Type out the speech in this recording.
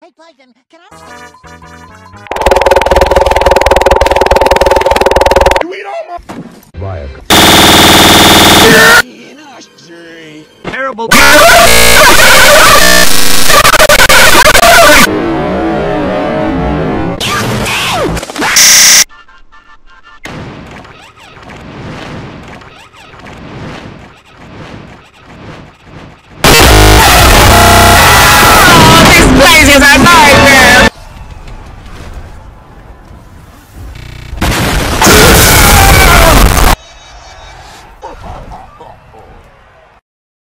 Hey, Plankton, can I... You eat all my... Via. Terrible...